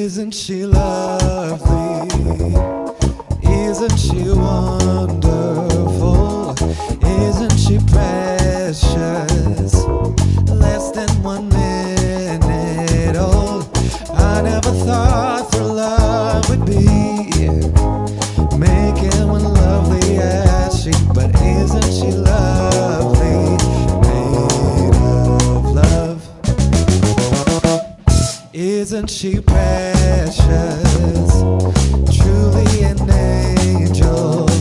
Isn't she lovely? Isn't she wonderful? Isn't she precious? Less than 1 minute old. I never thought that love would be making one lovely as she. But isn't she lovely? Made of love. Isn't she precious? Truly an angel.